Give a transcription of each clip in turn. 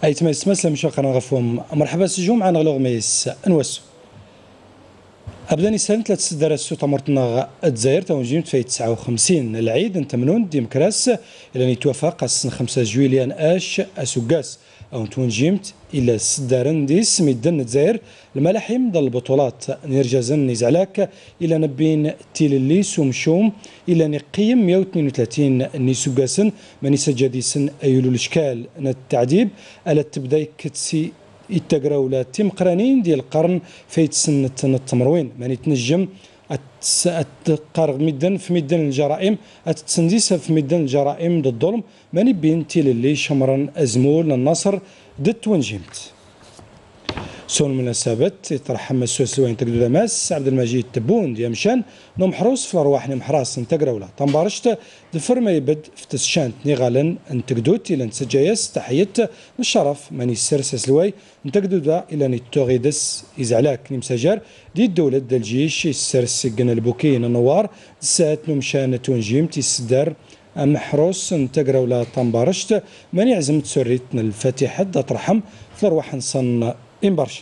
تماس تماس مشاقنا غفوم مرحبا سجوم معنا غلو غميس نوسو ابدا نيسان ثلاث سدارات سو تمرتنا الجزائر تونجيمت في 59 العيد نتمنون ديمكراس الى نتوافق السن 5 جويليان اش اسوكاس او تونجيمت الى سدارن ديس ميدن الجزائر الملاحم ضل البطولات نرجازن نزعلاك الى نبين تيللي سومشوم الى نقيم 132 نيسوكاسن ماني سجاديسن ايولو الاشكال التعذيب على تبدا كتسي يتقراو تيم قرانين ديال القرن في سنة التمروين ماني تنجم التقارغ ميدان في ميدان الجرائم التسنديس في ميدان الجرائم ضد الظلم ماني بين تيل اللي شمرا ازمول النصر ضد تونجيمت سون المناسبات يترحم السوس لوين تقدو دماس عبد المجيد تبون ديال مشان نوم حروس في الارواح نم حراس نتقراولا تنبارشت دفر ما يبد في تسشانت نيغالن نتقدوت الى نتسجايس تحيت الشرف ماني سرسس لوي نتقدو دا الى نتوغيدس يزعلاك نمسجار دي الدولة دا الجيش يسرس قنا البوكين النوار ساعات نمشان تونجيم تيسدار محروس نتقراولا تنبارشت ماني عزمت سريتنا الفاتحة دا ترحم في الارواح نصن إمبارش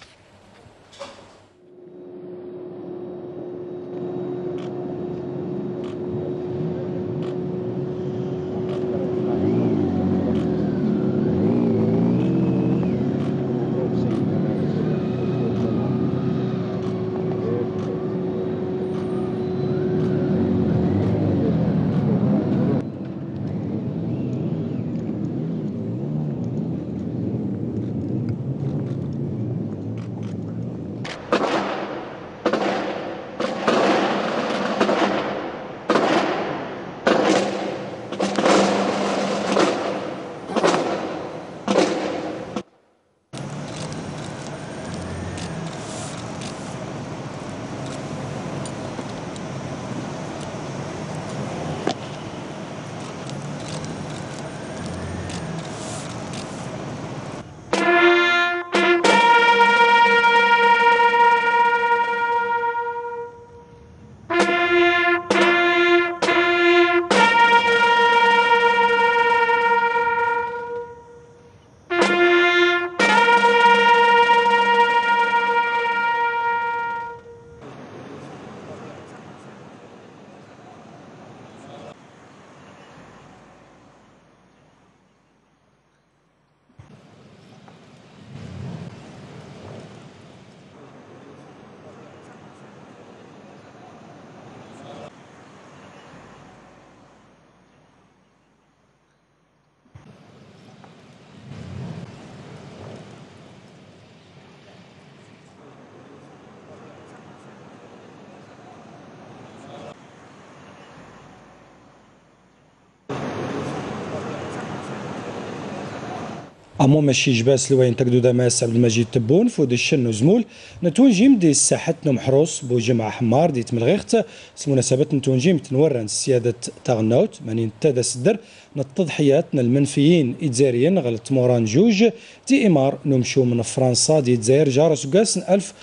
أمو ماشي جباس لوين تقدو دماس عبد المجيد تبون فود الشن وزمول نتونجيم دي الساحة محروس بو جمعة حمار دي تملغيخت مناسبة نتونجيم تنورن سيادة تاغناوت ماني نتادا سدر التضحيات المنفيين إدزاريين غلط موران جوج دي إمار نمشو من فرنسا دي الجزائر جارة سكاس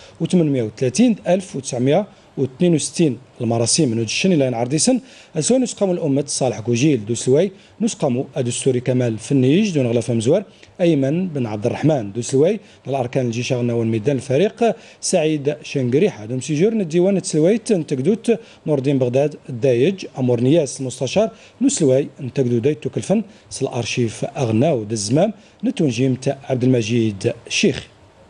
1830 1962 المراسيم من الشن الى عرديسن اسوا نسقموا الامه صالح كوجيل دوسلوي نسقموا الدستوري كمال فنيج دون غلاف مزوار ايمن بن عبد الرحمن دوسلوي الاركان الجيش غنا والميدان الفريق سعيد شنقريحه دوم سيجور الديوان تسلويت نتقدوت نور الدين بغداد الدايج امور نياس المستشار نسلوي نتقدو دايتو كلفن سل الارشيف اغناو الزمام نتونجيم تاع عبد المجيد الشيخ.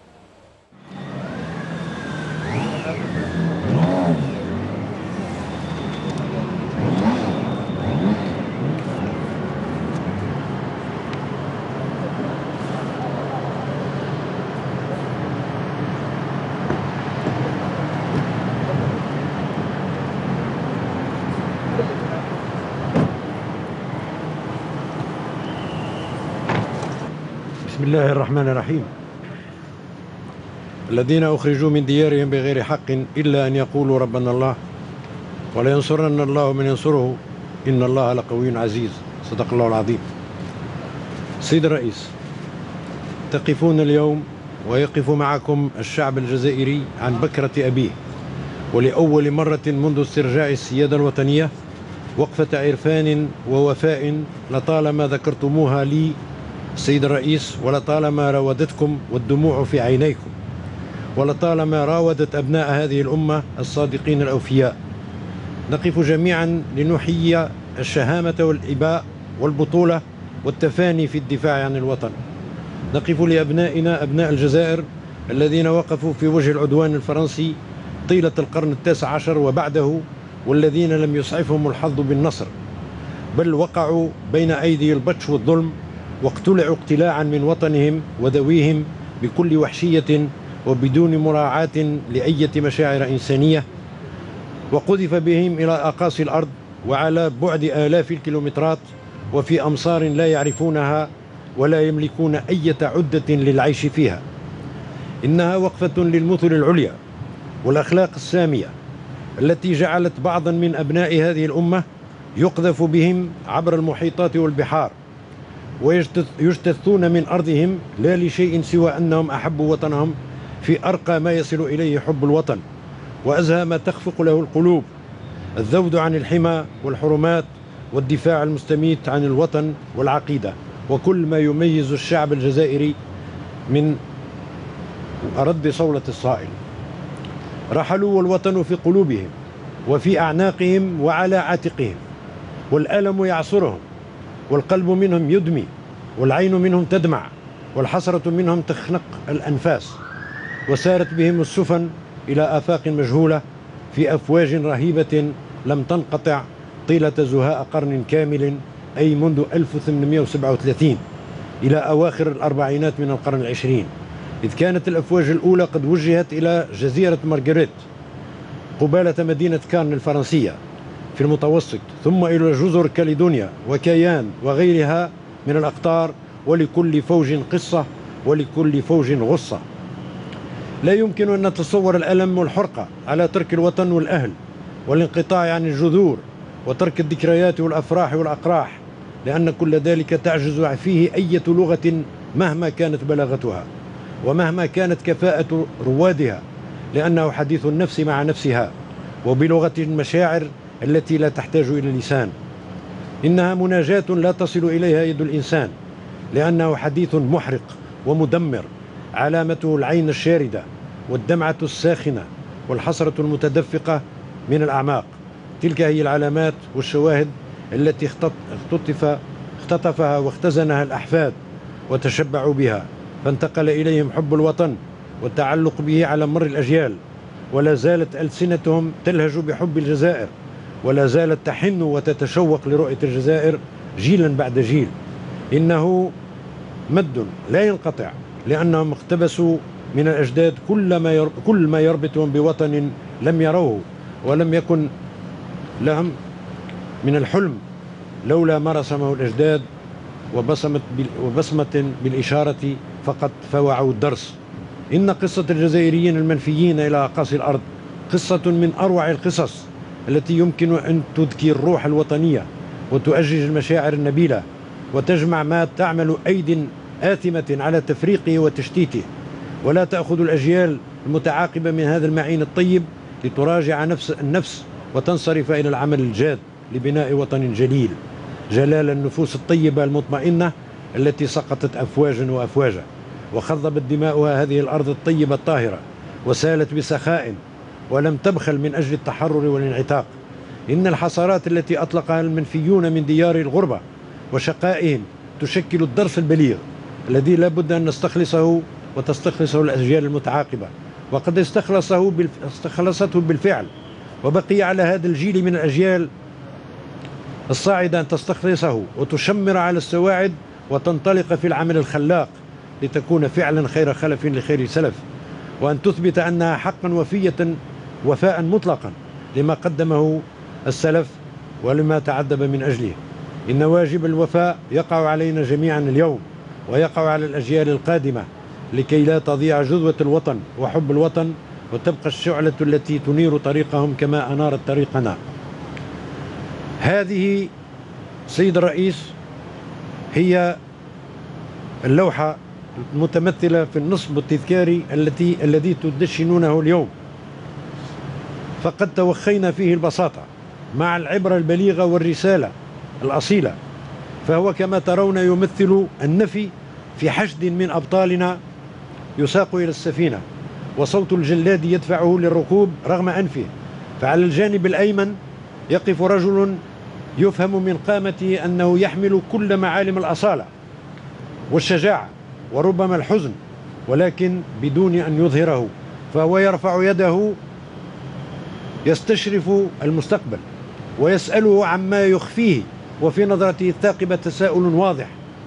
بسم الله الرحمن الرحيم. الذين أخرجوا من ديارهم بغير حق إلا أن يقولوا ربنا الله ولينصرن الله من ينصره إن الله لقوي عزيز. صدق الله العظيم. سيد الرئيس، تقفون اليوم ويقف معكم الشعب الجزائري عن بكرة أبيه، ولأول مرة منذ استرجاع السيادة الوطنية وقفة عرفان ووفاء لطالما ذكرتموها لي السيد الرئيس، ولطالما راودتكم والدموع في عينيكم، ولطالما راودت أبناء هذه الأمة الصادقين الأوفياء. نقف جميعا لنحيي الشهامة والإباء والبطولة والتفاني في الدفاع عن الوطن. نقف لأبنائنا أبناء الجزائر الذين وقفوا في وجه العدوان الفرنسي طيلة القرن ال19 وبعده، والذين لم يسعفهم الحظ بالنصر، بل وقعوا بين أيدي البطش والظلم، واقتلعوا اقتلاعا من وطنهم وذويهم بكل وحشية وبدون مراعاة لأي مشاعر إنسانية، وقذف بهم إلى أقاصي الأرض وعلى بعد آلاف الكيلومترات وفي أمصار لا يعرفونها ولا يملكون أي عدة للعيش فيها. إنها وقفة للمثل العليا والأخلاق السامية التي جعلت بعضا من أبناء هذه الأمة يقذف بهم عبر المحيطات والبحار ويجتثون من أرضهم لا لشيء سوى أنهم أحبوا وطنهم في أرقى ما يصل إليه حب الوطن وأزهى ما تخفق له القلوب، الذود عن الحمى والحرمات والدفاع المستميت عن الوطن والعقيدة وكل ما يميز الشعب الجزائري من أرد صولة الصائل. رحلوا والوطن في قلوبهم وفي أعناقهم وعلى عاتقهم، والألم يعصرهم، والقلب منهم يدمي، والعين منهم تدمع، والحسرة منهم تخنق الأنفاس، وسارت بهم السفن إلى آفاق مجهولة في أفواج رهيبة لم تنقطع طيلة زهاء قرن كامل، أي منذ 1837 إلى أواخر الأربعينات من القرن العشرين، إذ كانت الأفواج الأولى قد وجهت إلى جزيرة مارغريت قبالة مدينة كارن الفرنسية في المتوسط، ثم إلى جزر كاليدونيا وكيان وغيرها من الأقطار، ولكل فوج قصة ولكل فوج غصة. لا يمكن أن نتصور الألم والحرقة على ترك الوطن والأهل والانقطاع عن الجذور وترك الذكريات والأفراح والأقراح، لأن كل ذلك تعجز فيه أي لغة مهما كانت بلاغتها ومهما كانت كفاءة روادها، لأنه حديث النفس مع نفسها وبلغة المشاعر التي لا تحتاج إلى لسان. إنها مناجاة لا تصل إليها يد الإنسان، لأنه حديث محرق ومدمر، علامته العين الشاردة والدمعة الساخنة والحسرة المتدفقة من الأعماق. تلك هي العلامات والشواهد التي اختطفها واختزنها الأحفاد وتشبعوا بها، فانتقل إليهم حب الوطن والتعلق به على مر الأجيال، ولا زالت ألسنتهم تلهج بحب الجزائر، ولا زالت تحن وتتشوق لرؤية الجزائر جيلا بعد جيل. إنه مد لا ينقطع، لأنهم اقتبسوا من الأجداد كل ما يربطهم بوطن لم يروه ولم يكن لهم من الحلم لولا ما رسمه الأجداد وبصمة بالإشارة فقط فوعوا الدرس. إن قصة الجزائريين المنفيين إلى أقاصي الأرض قصة من أروع القصص التي يمكن أن تذكي الروح الوطنية وتؤجج المشاعر النبيلة وتجمع ما تعمل أيد آثمة على تفريقه وتشتيته، ولا تأخذ الأجيال المتعاقبة من هذا المعين الطيب لتراجع النفس وتنصرف إلى العمل الجاد لبناء وطن جليل، جلال النفوس الطيبة المطمئنة التي سقطت أفواجا وأفواجا وخضبت دماؤها هذه الأرض الطيبة الطاهرة وسالت بسخاء ولم تبخل من أجل التحرر والانعتاق. إن الحصارات التي أطلقها المنفيون من ديار الغربة وشقائهم تشكل الدرس البليغ الذي لا بد أن نستخلصه وتستخلصه الأجيال المتعاقبة، وقد استخلصته بالفعل، وبقي على هذا الجيل من الأجيال الصاعدة أن تستخلصه وتشمر على السواعد وتنطلق في العمل الخلاق لتكون فعلا خير خلف لخير سلف، وأن تثبت أنها حقا وفية وفاء مطلقا لما قدمه السلف ولما تعذب من أجله. إن واجب الوفاء يقع علينا جميعا اليوم ويقع على الأجيال القادمة لكي لا تضيع جذوة الوطن وحب الوطن وتبقى الشعلة التي تنير طريقهم كما أنارت طريقنا. هذه سيد الرئيس هي اللوحة المتمثلة في النصب التذكاري الذي تدشنونه اليوم، فقد توخينا فيه البساطة مع العبرة البليغة والرسالة الأصيلة، فهو كما ترون يمثل النفي في حشد من أبطالنا يساق إلى السفينة، وصوت الجلاد يدفعه للركوب رغم أنفه. فعلى الجانب الأيمن يقف رجل يفهم من قامته أنه يحمل كل معالم الأصالة والشجاعة وربما الحزن، ولكن بدون أن يظهره، فهو يرفع يده يستشرف المستقبل ويسأله عما يخفيه، وفي نظرته الثاقبة تساؤل واضح.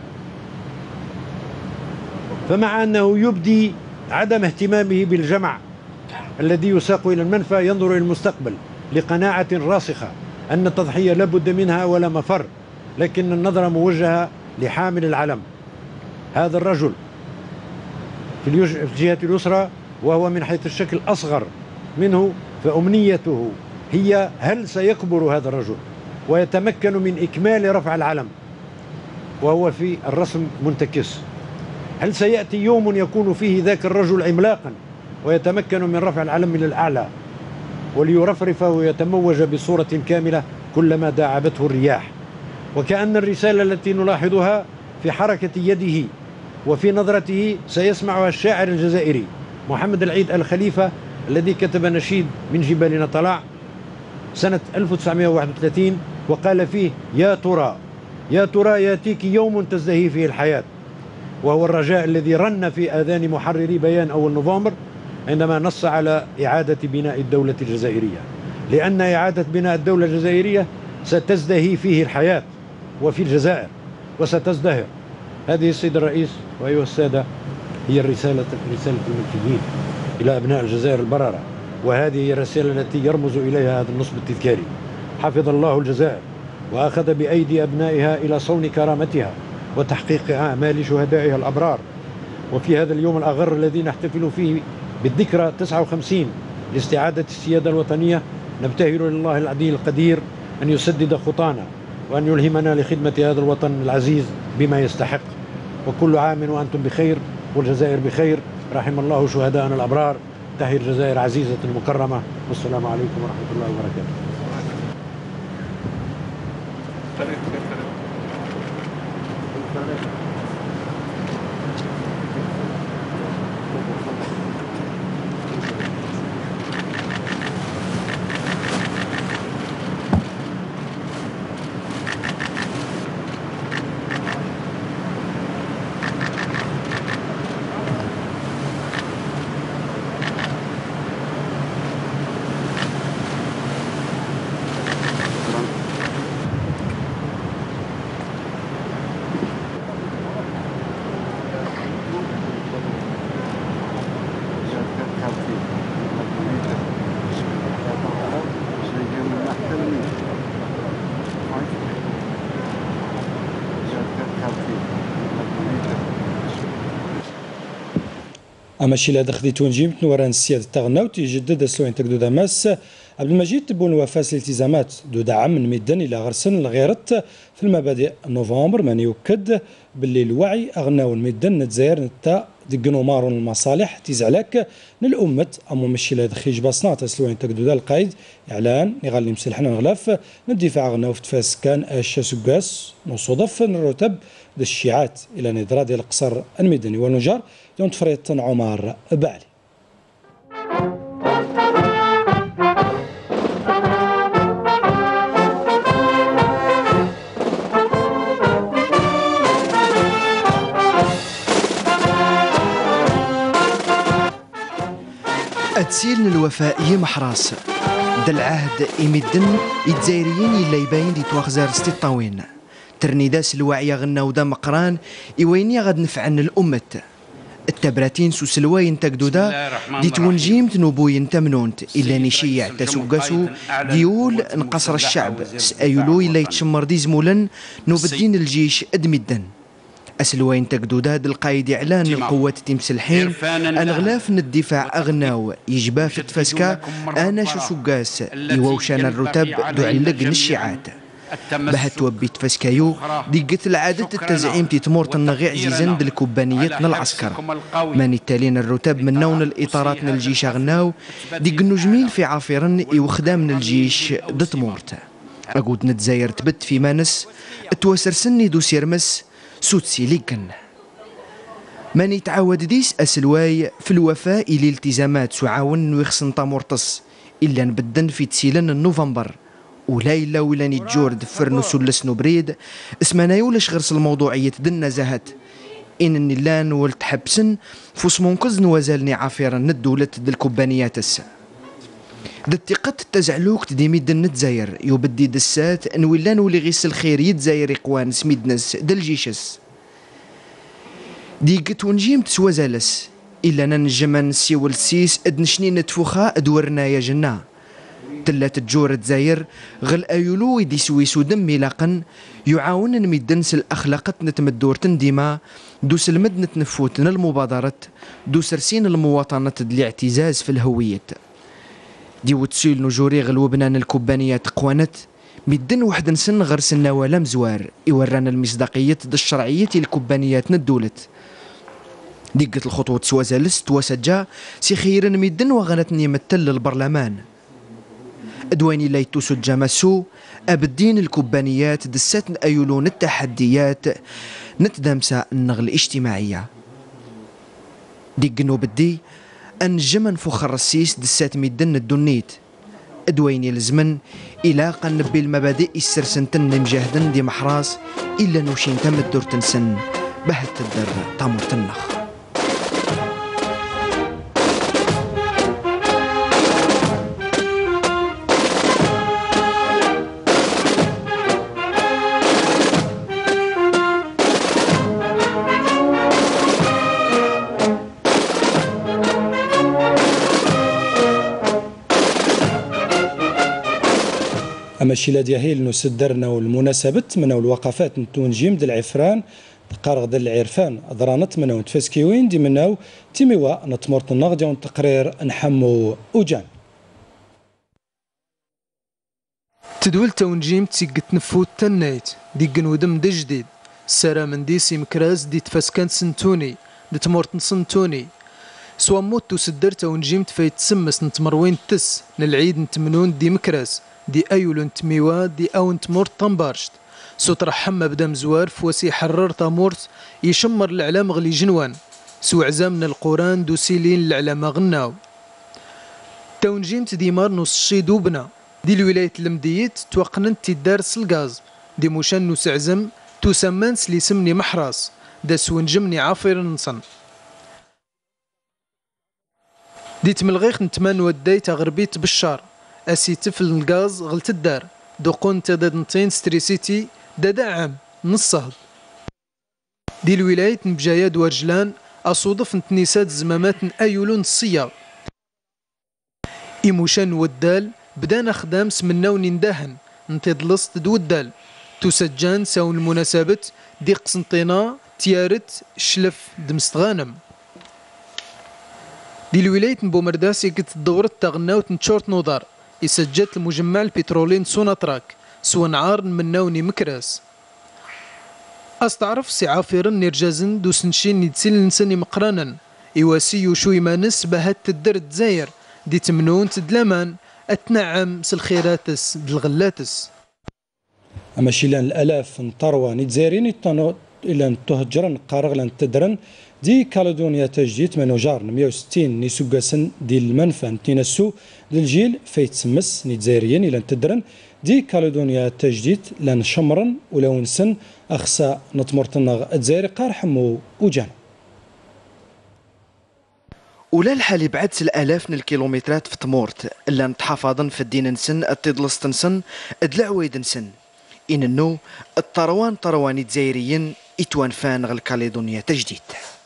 فمع أنه يبدي عدم اهتمامه بالجمع الذي يساق إلى المنفى، ينظر إلى المستقبل لقناعة راسخة أن التضحية لابد منها ولا مفر، لكن النظرة موجهة لحامل العلم. هذا الرجل في الجهة اليسرى وهو من حيث الشكل أصغر منه، فأمنيته هي هل سيكبر هذا الرجل ويتمكن من إكمال رفع العلم وهو في الرسم منتكس؟ هل سيأتي يوم يكون فيه ذاك الرجل عملاقا ويتمكن من رفع العلم إلى الأعلى وليرفرف ويتموج بصورة كاملة كلما داعبته الرياح؟ وكأن الرسالة التي نلاحظها في حركة يده وفي نظرته سيسمعها الشاعر الجزائري محمد العيد الخليفة، الذي كتب نشيد من جبالنا طلع سنة 1931 وقال فيه: يا ترى يا ترى ياتيك يوم تزدهي فيه الحياة. وهو الرجاء الذي رن في آذان محرري بيان أول نوفمبر عندما نص على إعادة بناء الدولة الجزائرية، لأن إعادة بناء الدولة الجزائرية ستزدهي فيه الحياة وفي الجزائر وستزدهر. هذه السيد الرئيس وأيها السادة هي رسالة الملكيين إلى أبناء الجزائر البررة، وهذه هي الرسالة التي يرمز إليها هذا النصب التذكاري. حفظ الله الجزائر وأخذ بأيدي أبنائها إلى صون كرامتها وتحقيق أعمال شهدائها الأبرار. وفي هذا اليوم الأغر الذي نحتفل فيه بالذكرى 59 لاستعادة السيادة الوطنية، نبتهل لله العلي القدير أن يسدد خطانا وأن يلهمنا لخدمة هذا الوطن العزيز بما يستحق. وكل عام وأنتم بخير والجزائر بخير. رحم الله شهداءنا الأبرار. تحيا الجزائر عزيزة مكرمة، والسلام عليكم ورحمة الله وبركاته. أما الشيء اللي خذيت ونجيم نوران السيادة تغناو تيجدد سلوين تقدو داماس عبد المجيد تبون وفاس الالتزامات دو دعم من ميدان إلى غرسن الغيرت في المبادئ نوفمبر من يؤكد باللي الوعي أغناو الميدان نتزاير نتا دقنو مارون المصالح تيزعلك للأمة أما مشي لا دخيج باصنا تسلوين تقدو دا القايد إعلان يغالي مسلحنا نغلاف ندفاع أغناو في تفاس كان الشاسوكاس نصدف نرتب دا الشيعات إلى نضرا ديال القصر الميداني والنجار يوم تفريط عمر بعلي. أتسيل الوفاء محراس دا العهد يمدن يتزايريين يلا يباين دي تواخزار ستطاوين ترنيداس الوعي غنا ودا مقران يويني غاد نفعن الأمة التبراتين سوسلواين تقدودا دي تونجيم تنوبوين تمنونت إلا نشيع تسوقاسو ديول نقصر الشعب سأيولو إلا يتشمر دي زمولا نوبدين الجيش أدمدن أسلوين تقدودا القايد إعلان القوات تمسلحين الغلاف الدفاع أغناو يجبا في تفاسكا أنا شسوقاس يووشان الرتب دعلق الشيعات بهت وبيت فاسكايو ديقت العادة التزعيم تتمور تنغي عزيزا دالكوبانيتنا العسكر ماني التالين الرتب من نون الإطارات الجيش أغناو ديق النجمين في عافرن يوخدام الجيش دتمورت أقود نتزاير تبت في مانس تواسر سني دو سيرمس سوتسي ليكن ماني تعاود ديس أسلواي في الوفاء إلى التزامات سعاون ويخصن طامورتس إلا نبدن في تسيلن نوفمبر ولا إلا ولا نتجور دفرنو سلس نبريد اسمنا يولش غرس الموضوعية دنا زهت إنني لان والتحبسن فوس منقذن وزالني عافيرا الدولة الكوبانيات السا دتقت التزعلوك تديمي دن تزاير يبدي دسات ان ولان ولي غيس الخير يتزاير إقوان سميدنس دلجيشس ديقت ونجيم تسوازالس إلا ننجم نسيول السيس ادنشني نتفوخا ادورنا يا جنة تلا تجور تزاير غل أيولو يدي سويسو دم ميلاقن يعاون نميدنس الأخلاقات نتمدورتن ديما دوس المدنة نفوتن المبادرات دوس رسين المواطنة دلي اعتزاز في الهوية دي وتسيل نجوري غل وبنان الكوبانيات قوانت ميدن واحد نسن غير سنا ولا مزوار يورانا المصداقية د الشرعية الكوبانيات ندولت دقت الخطوة سوازالس توسجا سي خيرا ميدن وغنتني يمثل للبرلمان ادواني ليتو سجا مسو ابدين الكوبانيات دسات ايولون التحديات نتدامسا النغل الاجتماعية دقنو بدي انجمن فخر السيس دسات ميدن الدنيت ادويني الزمن الى قنبي المبادئ السرسنتن مجاهدن دي محراس الا نوشين تم الدور تنسن بهت الدر تامور تنخ أما الشيلة ديال نسدرنا والمناسبات من الوقفات نتونجيم ديال العفران بقارغ ديال العرفان ضرانت منو تفاسكيوين دي منو تيميوا نتمرت النغدي ونتقرير نحمو وجان تدول تونجيم تيقت نفوت تنايت دي قنودم دي جديد سارة من دي سيمكراز دي تفاسكان سنتوني دي تمورت نسنتوني سوا موت تسدر تونجيم تفايت تسمس نتمروين تس نالعيد نتمنون دي مكراز دي ايولون تميوا دي اون تمورت طنبارشت سوط رحمة بدا مزوار فواسي حرر تامورت يشمر العلام غلي جنوان سو عزام من القران دو سيلين العلامة غناو تونجيم ديمار نص شي دوبنا دي الولاية المديت توقننت تدار الغاز دي موشان نوس عزم تسمان سلي سمني محراس دا سونجمني عافير نصن دي تملغيخ نتمان ودايت غربيت بالشار اسي تفل الغاز غلت الدار دوقون تداد نطين ستريسيتي دادا عام نصهد دي الولاية نبجايا دوارجلان اصودف نتنيسات زمامات ايولون الصيا ايموشان ودال بدانا خدام سمناو نداهن نتدلص تدودال تسجان ساون المناسبات دي قسنطينة تيارت شلف دمستغانم دي الولاية نبومرداسي قد دورت تغناو تنشورت نوضار يسجلت المجمع البترولي سوناتراك سوا نعار مناوني مكراس استعرف سي عافيرن نرجازن دوسنشين يتسيل نسني مقرانا يواسي شوي ما نسبة تدر تزاير دي تمنون تدلمان اتنعم سالخيراتس بالغلاتس اما شيلان الالاف نطروا نتزايرين يطنو الى نتهجرن قارغلن تدرن دي كاليدونيا تجديد منوجار 160 نيسوغاسن دي المنفى نتينسو للجيل فايت سمس نتزايريين الى تدرن دي كاليدونيا تجديد لان شمرن ولو نسن اخسا نتمرتنا الجزائري قارحمو وجان ولا الحالي بعد الالاف من الكيلومترات في تمورت الا نتحافظن في الدين نسن التدلس نسن ادلعويد نسن انو الطروان طرواني تزايريين اتوان فان غل كاليدونيا تجديد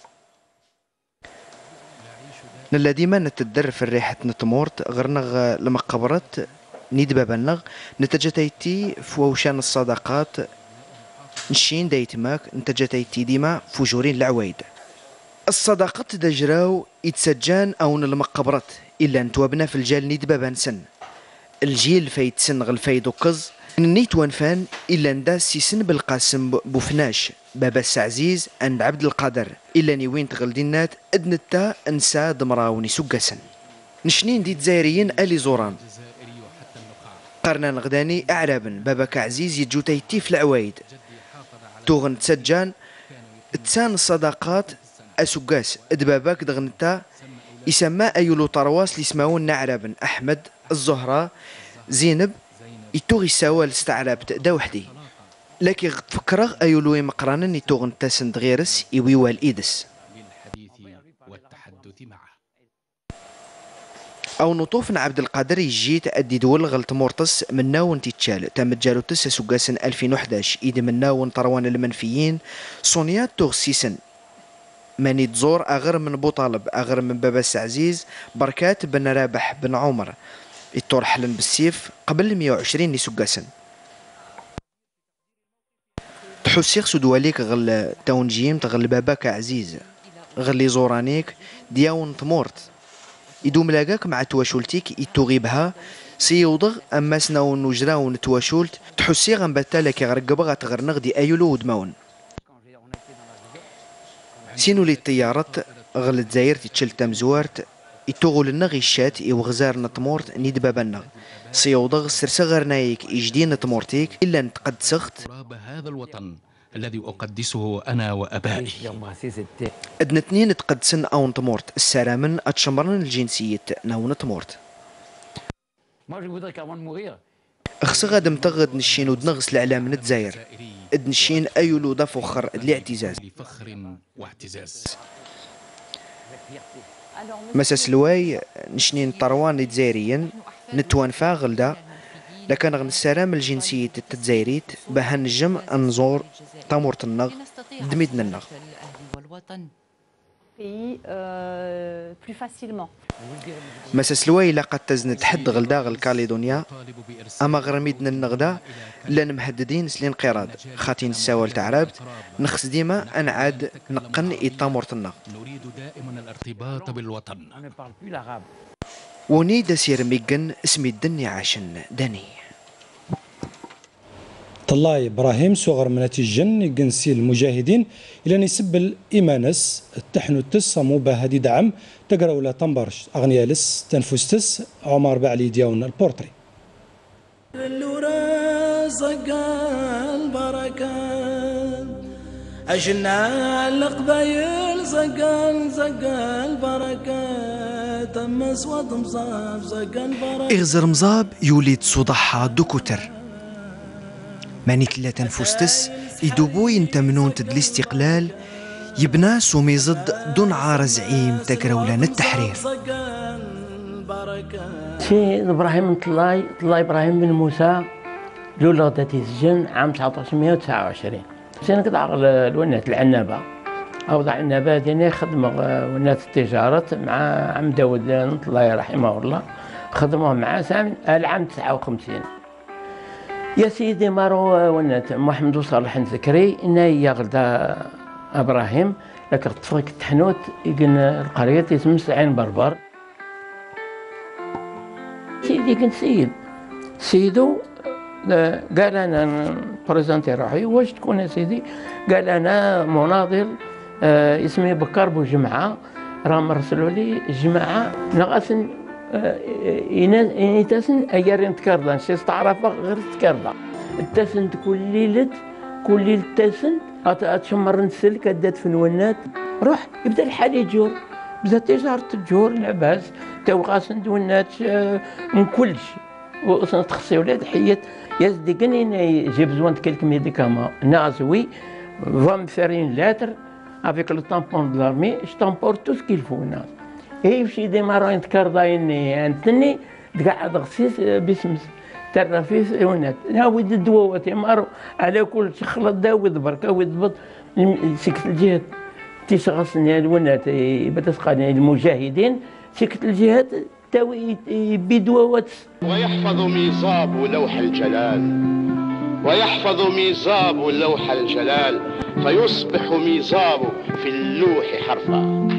نلا ديما نتدر في الريحة نتمورت غرنغ لما قبرت نيدبا بنغ نتجتيتي فوشان الصداقات نشين دايتماك نتجتيتي ديما فجورين العوايد الصداقات دجراو يتسجان او المقبرت الا نتوابنا في الجال نيدبا بنسن الجيل فايتسن غالفايدو قز نيت وانفان الا ندا سيسن بالقاسم بوفناش بابا السعزيز عند عبد القادر الا نيوين تغلدينات ادنتا انسا دمراوني سقسن نشنين دي تزايريين الي زوران قرنا الغداني اعرابا بابا كعزيز يجوتيتي في العوايد توغن تسجان تسان الصداقات أسوقاس دباباك دغنتا يسمى أيولو طرواس اللي يسمعون نعرابن أحمد الزهرة زينب يتوغي سوال استعرابت دا وحدي لكن تفكره أيولو مقرانا يتوغن تاسند غيرس يويوال إيدس أو نطوف عبد القادر يجي تأدي دول غلط مورطس من ناون تيتشال تامت جالو تسا سوقاسن 2011 إيد من ناون طروان المنفيين صونيات توغسيسن ماني تزور أغر من بوطالب أغر من بابا عزيز بركات بن رابح بن عمر يطور حلن بالسيف قبل 120 سوقاسن تحسيخ سودواليك غل تاونجيم تغل باباك عزيز غلي زورانيك دياون تمورت يدوم ملاقاك مع تواشولتيك يتوغيبها سيوضغ اما سناون وجراون تواشولت تحسي غنباتا كي غرقبغا تغرنغ دي ايولو ودماون سينو لي الطيارات غل الجزائر تتشل تمزوارت يتوغل النغ الشات يوغزار نطمورت نيد بابنغ سيوضغ سرسغر نايك يجدين نطمورتيك الا نتقد سخت هذا الوطن الذي أقدسه أنا وأبائي. أدنى اثنين تقدسن أو نطمورت السلامن أتشمرن الجنسية ناو نطمورت أخص غادم تغد نشين ودنغس الإعلام من الجزائر ادنشين أيولو دا فخر الاعتزاز لفخر واعتزاز مساس لواي نشنين طروان الجزائريين نتوان فاغل دا لكن غن السلام الجنسية التجزائريت بها نجم انزور طامورت النغ دميدنا النغ مساس لواي لقد تزنت حد غلداغ الكاليدونيا اما غرميدنا النغدا لان مهددين سلين قراد خاتين السوال تعرابت نخس ديما انعاد نقن طامورت النغ نريد دائما الارتباط بالوطن ونيدا سير ميقن اسمي الدني عاشن داني طلاي ابراهيم صغر من الجن يقنسي المجاهدين الى نسب الايمانس التحنو التس مباهدي دعم تقرا ولا تنبرش اغنيالس تنفستس عمر بعلي دياون البورتري عشنا القبايل زقال بركات تم اسود مصاب زقال بركات اغزر مصاب يوليد صدحها دوكوتر ماني ثلاثة نفوستس يدوبو ينتمنون تدلي استقلال يبنى سومي ضد دون عار زعيم تقرولان التحرير سي ابراهيم طلاي ابراهيم بن موسى لولا غداتي السجن عام 1929 سين قطع الونات العنابه اوضع العنابه ديني خدم ونات التجاره مع عم داود الله رحمه الله خدموه مع العام 59 يا سيدي مارو ونات محمد صالح نذكري إن هي غدا ابراهيم لكن طفيك التحنوت يقن القريه تسمس عين بربر سيدي كنت سيدو قال انا بريزونتي روحي واش تكون يا سيدي؟ قال انا مناضل اسمي بكار بوجمعه راه مرسلوا لي الجماعه نغاسن إنتاسن أيارين تكردا شي استعرف غير تكردا التاسن كل ليلة تاسن أتشمر نسلك أدات في الونات روح يبدا الحال يجور بدا تجارة الجور العباس توقاسن دونات من كلش وأصلا تخصي ولاد حيات يزدي كنين جي بزوان كيلك ميديكامون نازوي فام فارين لاتر افيك لو طامبون دو لارمي جو طامبور تو سكيل فو ناس اي فشي ديما راه نتكرضايني انتني تقعد غسيس باسمس ترى في ونات ناود الدواوات يمارو على كل شخلط داود بركا ويضبط سكت الجهات تيشغصني الونات بتسقاني المجاهدين سكت الجهات تاوي بدواوات ويحفظ ميزاب لوح الجلال ويحفظ ميزاب لوح الجلال فيصبح ميزاب في اللوح حرفا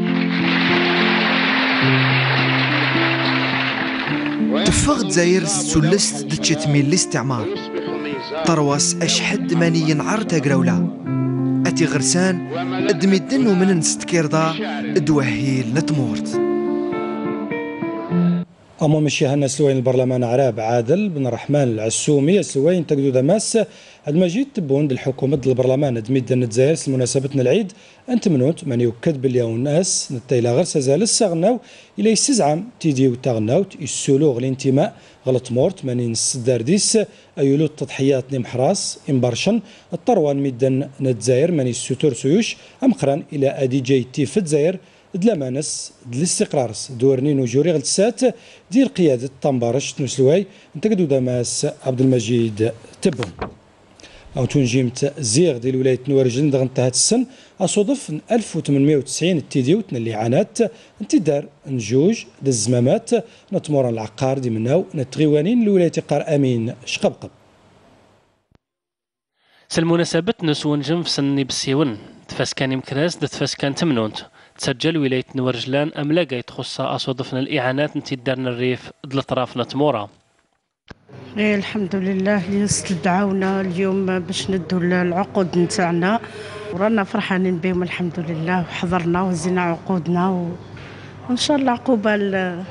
تفغ دزاير سلست دتشتمي الاستعمار طرواس اشحد ماني ينعر تقراولا اتي غرسان ادمدن ومن نستكيرضا ادوهيل نتمورت أمام الشيهان سلوين البرلمان عراب عادل بن الرحمن العسومي سلوين تقدو دماس عند مجيد تبون الحكومة البرلمان دميد الجزائر مناسبتنا العيد أنت منوت من يوكد باليوم الناس نتيلا غير سزال السغناو إلى يستزعم تيدي وتغناوت السلوغ الانتماء غلط مورت مانين السدارديس أيولو التضحيات نمحراس إمبارشن الطروان ميدان نتزاير ماني السوتور سيوش أمقران إلى أدي جي تي في الجزائر دلامانس الاستقرارس دورنين وجوري غلتسات ديال قيادة طنبارش تنسلواي انتقدوا داماس عبد المجيد تبون أو تنجيمت زيغ ديال ولاية نوارجن دغ انتهت السن أصودف 1890 التيديوت اللي عانات انتدار نجوج للزمامات نتمورا العقار دي مناو نتغيوانين لولاية قار أمين شقبقب سالمناسبة نسون جنف سني بالسيون تفاسكان مكراس تفاسكان تمنونت تسجل ولاية نورجلان أملاقا تخص أصودفنا الإعانات نتدارنا الريف الأطراف نتمورا. الحمد لله اللي استدعونا اليوم باش ندوا العقود نتاعنا ورانا فرحانين بهم الحمد لله وحضرنا وزينا عقودنا وإن شاء الله عقوبة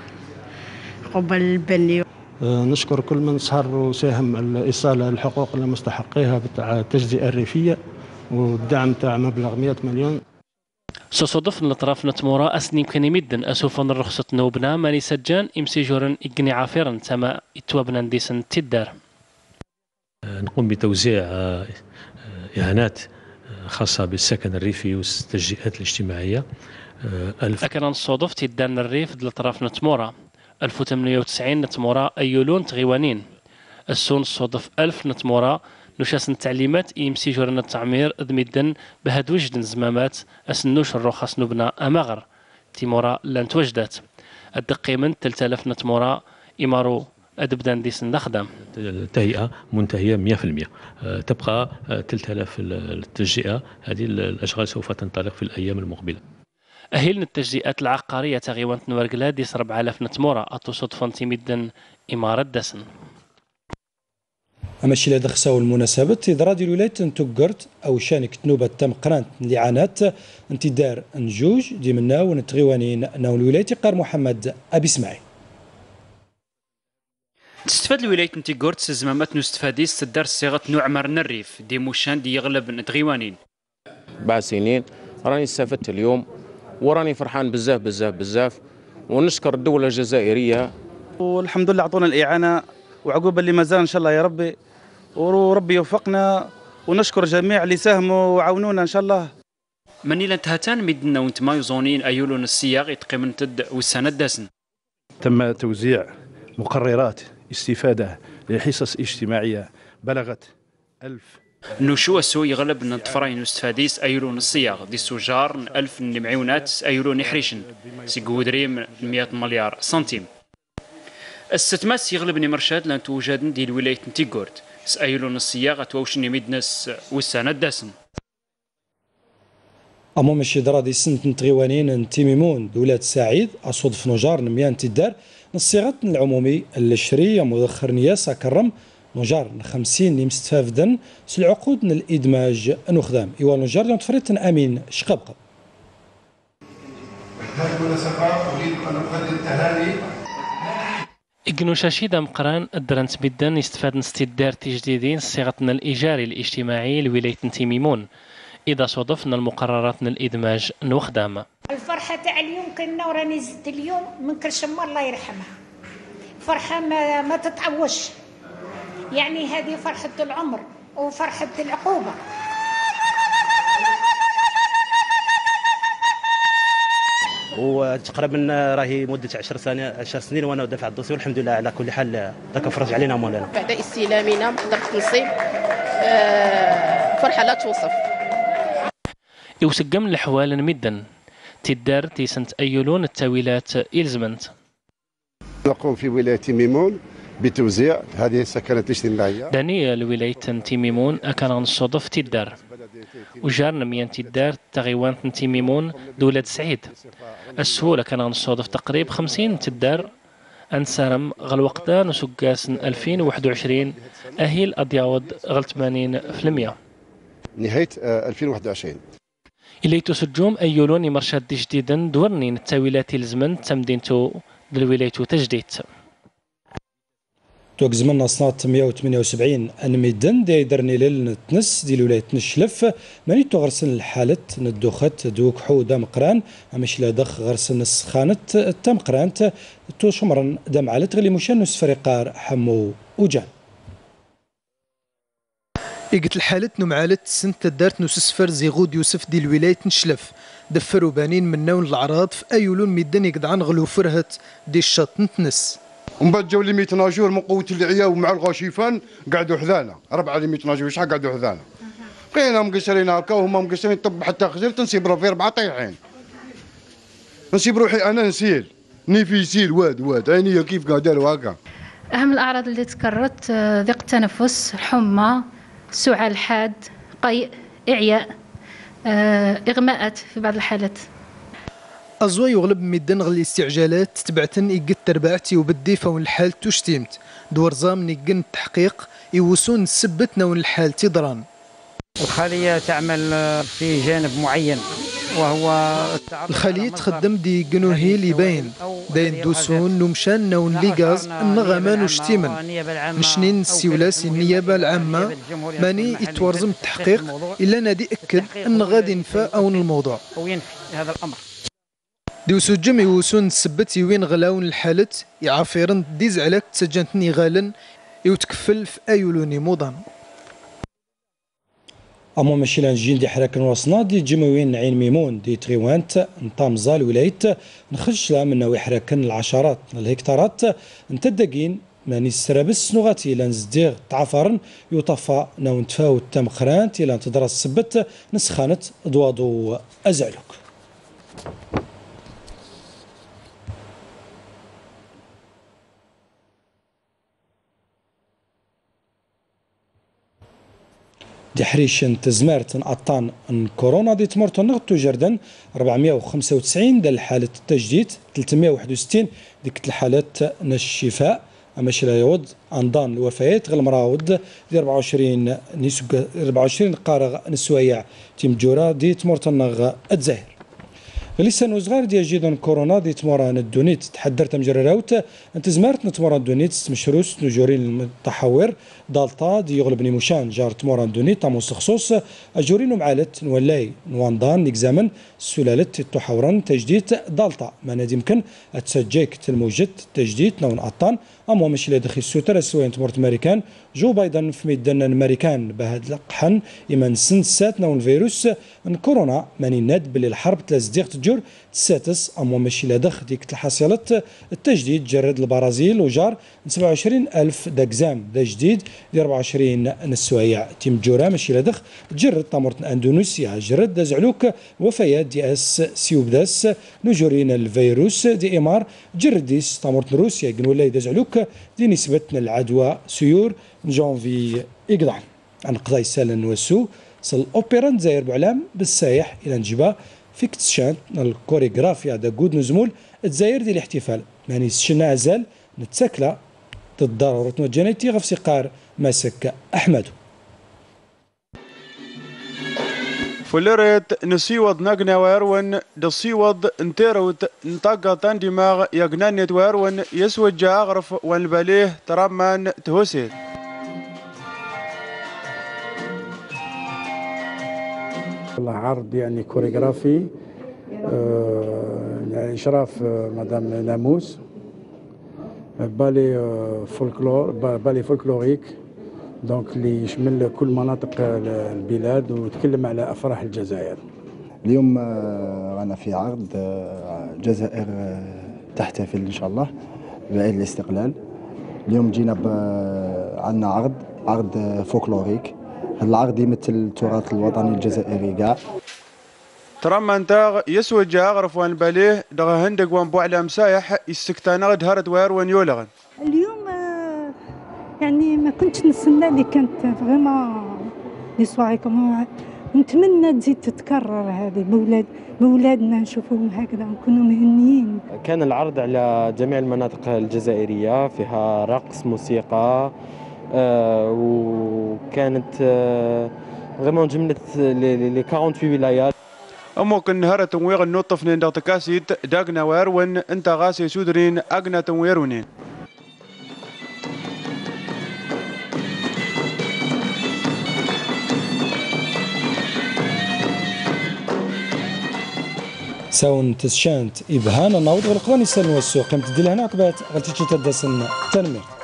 البني. نشكر كل من سهر وساهم الإيصال الحقوق لمستحقيها بتاع التجزئة الريفية والدعم تاع مبلغ 100 مليون. سوصدف الأطراف نتمورا أسن يمكن يمدن أسوفن الرخصة نوبنا ماني سجان إمسيجورن إقني عافيرا تما يتوابنا نديسن تدار. نقوم بتوزيع إعانات خاصة بالسكن الريفي والتجزئات الاجتماعية. أكران الصدف تدارنا الريف الأطراف نتمورا 1890 نتمورا أيولون تغيوانين السون الصدف 1000 نتمورا نشاسن التعليمات يمسيجورنا التعمير ذميدن بهاد وجدن زمامات اسنوش الرخص نبنا اماغر تيمورا لان توجدات الدقيمن 3000 نتمورا امارو ادبدان ديسن نخدم التهيئة منتهية 100%. تبقى 3000 التجزئة. هذه الاشغال سوف تنطلق في الايام المقبلة. أهل التجزئات العقارية تغيوان نورقلا ديس 4000 نتمورا أتصدفن تيميدن إمارة دسن. أما الشيء اللي دخسوا المناسبة إدارة ديال ولاية تقرت أو شانك تنوبة تم قرانت لعانات انتدار نجوج دي منا ونتغيوانين ناو الولاية قار محمد أبي اسماعيل. تستفاد الولاية تقرت سزمامات نستفادي استدار صيغة نعمر الريف دي موشان دي يغلب نتغيوانين. 4 سنين راني استفدت اليوم وراني فرحان بزاف بزاف بزاف ونشكر الدولة الجزائرية والحمد لله أعطونا الإعانة وعقوبة اللي مازال إن شاء الله يا ربي وربي يوفقنا ونشكر جميع اللي ساهموا وعاونونا إن شاء الله. مني لانتهتان مدنا وانتما يزونين أيولون السياق يتقيمن تد والسند داسن. تم توزيع مقررات استفادة لحصص اجتماعية بلغت 1000. نشو السو يغلب نطفرين استفاديس أيولون السياق دي سجار 1000 نمعونات أيولون يحريشن سيقودريم 100 مليار سنتيم. الستماس يغلبني مرشاد لان توجد ديال ولاية تيغورت سأيلون الصياغة توشني ميدنس والسند داسن. أمام الشدرة دي سنة نتغيوانين تيميمون دولة سعيد أصدف نجار نميان تدار نصيغة العمومي الشري مذخر نياس أكرم نجار 50 نمستفافدن سالعقود الإدماج نخدام إيوال نجار يوم تفريط أمين شقبقب. هذه المناسبة أريد أن أقدم التهاني إقنوشاشيدا مقران الدرنت بيدان يستفاد نستدار تجديدين صيغتنا الإيجاري الاجتماعي لولاية تيميمون إذا صادفنا المقررات الإدماج نخدام. الفرحة تاع اليوم كنا وراني زدت اليوم من كل شمار الله يرحمها. فرحة ما تتعوش. يعني هذه فرحة العمر وفرحة العقوبة. وتقريبا راهي مده 10 سنين وانا دافع الدوسي والحمد لله على كل حال راك فرج علينا مولانا. بعد استلامنا محضر التنصيب فرحه لا توصف. يوسقم الحوال مدن تدار تيسنت أيولون التاويلات إلزمنت. نقوم في ولاية تيميمون بتوزيع هذه السكنات الاجتماعية. داني الولاية تيميمون أكان الصدف تدار وجارنا ميان تدار تغيوان تيميمون دولة سعيد. السهولة كان الصدف تقريب 50 تدار أنسارم غالوقتان وسقاس 2021 أهيل أدياود غل 80%. نهاية 2021. إلي تسجوم أيولوني مرشاد جديدا دورنين التاويلات الزمن تمدينتو للولاية تجديد. توكز من صنات 178 الميدان دي درني ليل تنس دي ولاية نشلف ماني تغرسن الحالة ندوخت دوك حودة مقران مش لا دخ غرسن السخانت تم قرانت تو شمرن دم علت غلي مشان فريقار حمو وجان. إيقت الحالة نمعالت سنت دارت نسسفر زيغود يوسف دي الولاية نشلف دفروا بانين من نون الأعراض في أيولون ميدان يقدعان غلو فرهت دي الشط نتنس. ومن بعد جاو لي 100 ناجور من قوه العيا ومع الغاشيفان قعدوا حذانا 4 100 ناجور شحال قعدوا حذانا بقينا مقصرين هكا وهما مقصرين طب حتى خزرت نسيب في 4 طيحين نسيب روحي انا نسيل نيفي سيل واد عينيا كيف قاعدين هكا. اهم الاعراض اللي تكررت ضيق التنفس، الحمى، سعال حاد، قيء، اعياء، اغماءات في بعض الحالات. أزوا يغلب ميدان غل الاستعجالات تبعتن إيقت تربعتي وبالديفة والحال تشتيمت دور زام نيقن التحقيق يوسون سبتنا والحال تضران. الخلية تعمل في جانب معين وهو الخلية تخدم دي جنوهي اللي باين داين دوسون نمشان نون ليغاز النغمان وشتيمن مشنين السيولاس النيابة العامة ماني يتورزم التحقيق إلا نادي أكد أن غادي ينفى أو الموضوع وينفي هذا الأمر. ديوسو جم يوسون سبت يوين غلاون الحالت يعافيرن ديز عليك تسجنتني غالا يوتكفل في ايولوني موضان. أما ماشي جين دي حراك الوصنا دي جموين عين ميمون دي تغيوانت نطامزا الولاية نخرج لها من ناوي حراكن العشرات الهكتارات نتدقين ماني السرابس نغاتي لان زديغ تعفرن يطفى ناو نتفاوت تمخرانت إلى تدرس سبت نسخانت دوادو أزعلوك. دي حريش تزمارت أطان كورونا دي تمرتو نغتو جردن 495 ديال حالة التجديد 361 ديك الحالات الشفاء أما شلا يعود أنضان الوفيات غير المراود دي 24 قارغ نسويع تيم جورا دي تمرتو نغ الجزائر. لسان وصغار ديال جيدون كورونا دي تموران الدونيت تحدرت مجرراوت انت زمارت نتموران الدونيت مشروس نجورين المتحور دالطا دي يغلبني موشان جار تموران الدونيت تاموس خصوص اجورين معالت نولاي نواندان نكزامن سلالة التحوران تجديد دالطا ما نادي يمكن اتسجيك تلموجت تجديد نون اطان اما ماشي لا دخل السوتر سوين تمورت امريكان جو بايدن في ميدان الامريكان بهاد القحن ايمان سنسات نون الفيروس من كورونا ماني ناد باللي الحرب تلازديق تجور تساتس اما ماشي لا دخل ديك الحصيلات التجديد جرد البرازيل وجار 27,000 داكزام دا جديد 24 نسوايع تيم جورا ماشي لا دخل جرد تمرت اندونيسيا جرد دا زعلوك وفيات دي اس سيوبداس نجورين الفيروس دي امار جرديس تمرت روسيا قنولاي دا زعلوك دي نسبة العدوى سيور جانفي إقدعن عن قضاء سالة نوسو صل أوبرا نزاير بعلام بالسايح إلى نجيبا في كتشان الكوريغرافيا دا قود نزمول تزاير دي الاحتفال ماني سشنا أزال نتساكلا ضد ضرورة مجانيتي غف سقار ماسك أحمد. فلريت نسيوض نقنا ويرون دسيوض انتروت نطاقة تان دماغ يقنانيت ويرون يسود جاغرف والباليه ترمان تهوسيت. عرض يعني كوريغرافي إشراف مدام ناموس بالي فولكلور بالي فولكلوريك دونك اللي يشمل كل مناطق البلاد وتكلم على أفراح الجزائر. اليوم رانا في عرض الجزائر تحتفل إن شاء الله بعيد الاستقلال. اليوم جينا عندنا عرض فولكلوريك. هذا العرض يمثل التراث الوطني الجزائري كاع. ترى انت يسوى جاغرف وان باليه دغه هندق وان بو على مسايح يستكتانا دهرت وير وان يولغن. اليوم يعني ما كنتش نستنى اللي كانت فريمون لي سواري كومون نتمنى تزيد تتكرر هذه بولادنا نشوفوهم هكذا نكونوا مهنيين. كان العرض على جميع المناطق الجزائرية فيها رقص موسيقى وكانت غيمون جملة لي 48 ولايات. ممكن نهار تنوير النطف نين دغتكاسيت داغنا ويرون انت غاسي سودرين اغنا تنويرونين ساون تسشانت إبهان النوض والقواني سلم والسوق قيمة الدل هنا عقبات غلتي تدسن تنمير